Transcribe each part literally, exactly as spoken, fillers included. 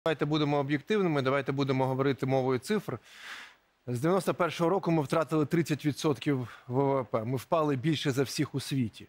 Давайте будемо об'єктивними, давайте будемо говорити мовою цифр. З дев'яносто першого року ми втратили тридцять відсотків ВВП. Ми впали більше за всіх у світі.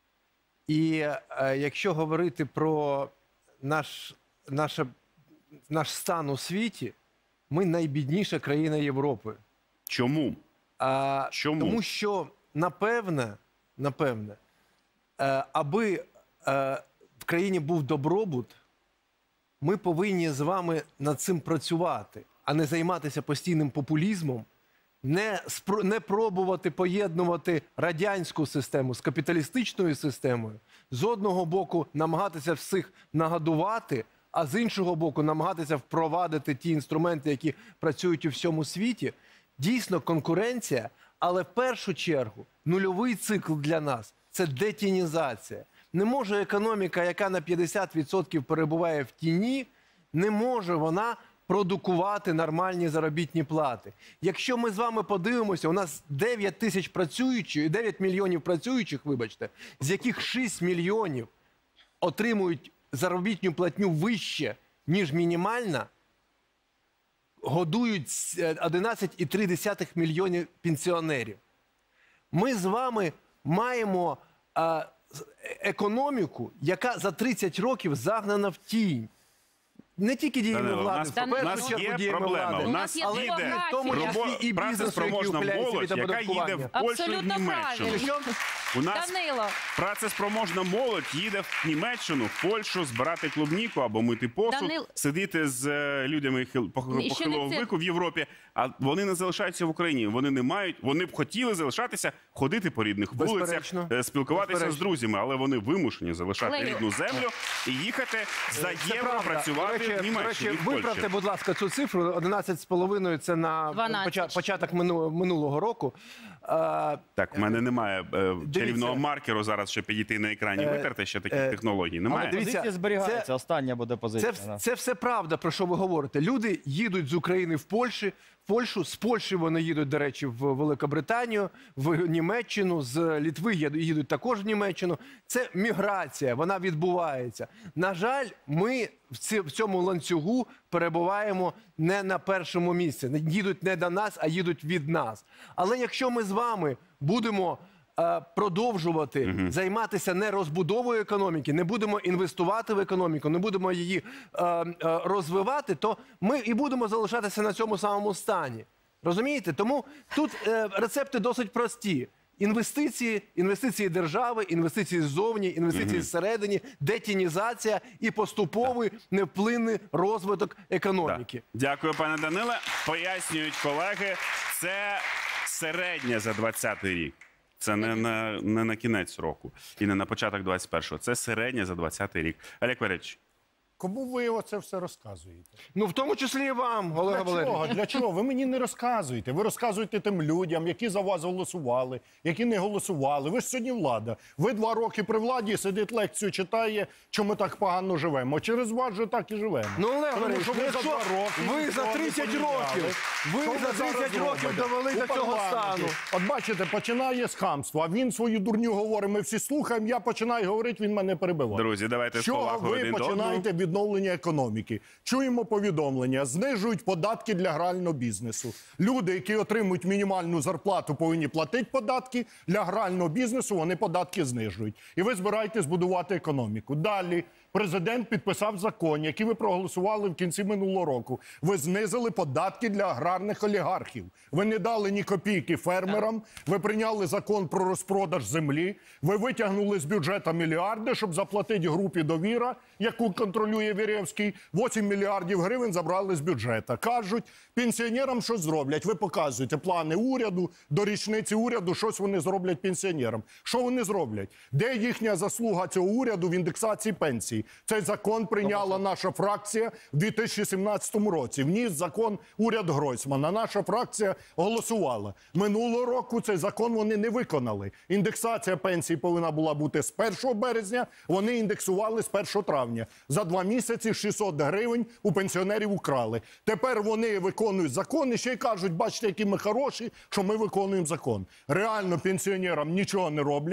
І е, якщо говорити про наш, наше, наш стан у світі, ми найбідніша країна Європи. Чому? А, Чому? Тому що, напевне, напевне, е, аби е, в країні був добробут, ми повинні з вами над цим працювати, а не займатися постійним популізмом, не, спро... не пробувати поєднувати радянську систему з капіталістичною системою, з одного боку намагатися всіх нагодувати, а з іншого боку намагатися впровадити ті інструменти, які працюють у всьому світі. Дійсно конкуренція, але в першу чергу нульовий цикл для нас – це детінізація. Не може економіка, яка на п'ятдесят відсотків перебуває в тіні, не може вона продукувати нормальні заробітні плати. Якщо ми з вами подивимося, у нас дев'ять тисяч працюючих, дев'ять мільйонів працюючих, вибачте, з яких шість мільйонів отримують заробітну платню вище, ніж мінімальна, годують одинадцять цілих три десятих мільйонів пенсіонерів. Ми з вами маємо а, економіку, яка за тридцять років загнана в тінь. Не тільки діями влади, у нас є проблема. У нас їде працеспроможна молодь, яка їде в Польщу і в Німеччину. У нас працеспроможна молодь їде в Німеччину, в Польщу збирати клубніку або мити посуд, сидіти з людьми похилого віку в Європі, а вони не залишаються в Україні. Вони не мають, вони б хотіли залишатися, ходити по рідних вулицях, спілкуватися з друзями, але вони вимушені залишати рідну землю і їхати за євро працювати. До речі, виправте, будь ласка, цю цифру. одинадцять з половиною – це на початок минулого року. Так, в мене немає чарівного маркеру зараз, щоб підійти на екрані витерти, ще таких технологій немає. Але позиція зберігається, остання буде позиція. Це, це все правда, про що ви говорите. Люди їдуть з України в Польщу, Польщу, з Польщі вони їдуть, до речі, в Великобританію, в Німеччину, з Литви їдуть також в Німеччину. Це міграція, вона відбувається. На жаль, ми в цьому ланцюгу перебуваємо не на першому місці. Їдуть не до нас, а їдуть від нас. Але якщо ми з вами будемо продовжувати uh-huh. займатися не розбудовою економіки, не будемо інвестувати в економіку, не будемо її е, е, розвивати, то ми і будемо залишатися на цьому самому стані. Розумієте? Тому тут е, рецепти досить прості. Інвестиції, інвестиції держави, інвестиції ззовні, інвестиції uh-huh. зсередині, детінізація і поступовий да. невплинний розвиток економіки. Да. Дякую, пане Даниле. Пояснюють колеги, це середнє за двадцятий рік. Це не на, не на кінець року і не на початок двадцять першого. Це середнє за двадцятий рік. Олег Валерійович. Кому ви оце все розказуєте? Ну, в тому числі і вам, Олег Валерійович. Для чого? Ви мені не розказуєте. Ви розказуєте тим людям, які за вас голосували, які не голосували. Ви ж сьогодні влада. Ви два роки при владі, сидить лекцію, читає, чому ми так погано живемо. Через вас же так і живемо. Ну, Олег Валерійович, ви, за два роки, ви за тридцять років, ви за тридцять років довели до цього стану. От бачите, починає з хамства. Він свою дурню говорить, ми всі слухаємо, я починаю говорити, він мене перебиває. Друзі, давайте з повагою один до одного. Чого ви починаєте відновлення економіки? Чуємо повідомлення, знижують податки для грального бізнесу. Люди, які отримують мінімальну зарплату, повинні платити податки. Для грального бізнесу вони податки знижують. І ви збираєтесь будувати економіку. Далі президент підписав закон, який ви проголосували в кінці минулого року. Ви знизили податки для аграрних олігархів. Ви не дали ні копійки фермерам. Ви прийняли закон про розпродаж землі. Ви витягнули з бюджету мільярди, щоб заплатити групі «Довіра», яку контролює Віревський. вісім мільярдів гривень забрали з бюджету. Кажуть, пенсіонерам щось зроблять. Ви показуєте плани уряду, до річниці уряду, щось вони зроблять пенсіонерам. Що вони зроблять? Де їхня заслуга цього уряду в індексації пенсій? Цей закон прийняла наша фракція в дві тисячі сімнадцятому році. Вніс закон уряд Гройсмана. Наша фракція голосувала. Минулого року цей закон вони не виконали. Індексація пенсій повинна була бути з першого березня, вони індексували з першого травня. За два місяці шістсот гривень у пенсіонерів украли. Тепер вони виконують закон і ще й кажуть, бачите, які ми хороші, що ми виконуємо закон. Реально пенсіонерам нічого не роблять.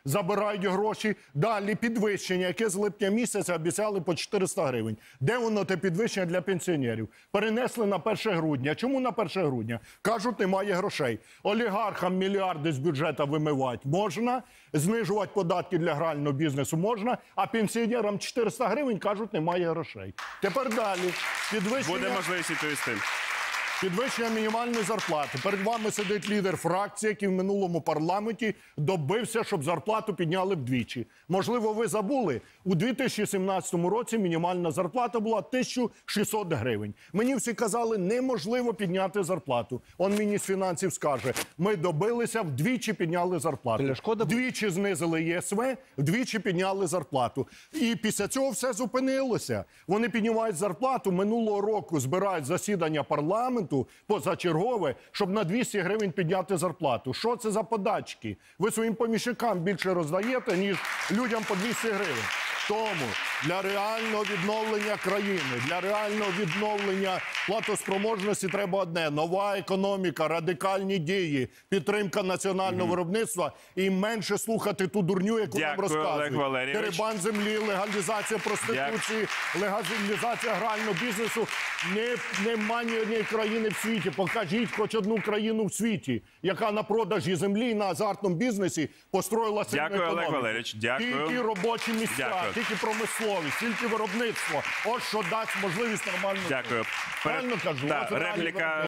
забирають гроші. Далі підвищення, яке з липня місяця обіцяли по чотириста гривень. Де воно те підвищення для пенсіонерів? Перенесли на перше грудня. Чому на перше грудня? Кажуть, немає грошей. Олігархам мільярди з бюджету вимивати можна, знижувати податки для грального бізнесу можна, а пенсіонерам чотириста гривень кажуть, немає грошей. Тепер далі. Підвищення... Буде можливість відповісти. Підвищення мінімальної зарплати. Перед вами сидить лідер фракції, який в минулому парламенті добився, щоб зарплату підняли вдвічі. Можливо, ви забули, у дві тисячі сімнадцятому році мінімальна зарплата була тисяча шістсот гривень. Мені всі казали, неможливо підняти зарплату. Он міністр фінансів скаже, ми добилися, вдвічі підняли зарплату. Вдвічі знизили ЄСВ, вдвічі підняли зарплату. І після цього все зупинилося. Вони піднімають зарплату, минулого року збирають засідання парламенту, позачергове, щоб на двісті гривень підняти зарплату. Що це за подачки? Ви своїм помічникам більше роздаєте, ніж людям по двісті гривень. Тому для реального відновлення країни, для реального відновлення платоспроможності треба одне – нова економіка, радикальні дії, підтримка національного mm-hmm. виробництва і менше слухати ту дурню, яку нам розказують. Дерибан землі, легалізація проституції, легалізація грального бізнесу. Не, нема ні однієї країни в світі. Покажіть хоч одну країну в світі, яка на продажі землі, на азартному бізнесі построїла сильну економіку. Дякую, Олег Валерійович. Дякую. Тільки робочі місця, Дякую. тільки промисловість, тільки виробництво. Ось що дасть можливість нормально. Дякую. Правильно кажу? Да, репліка.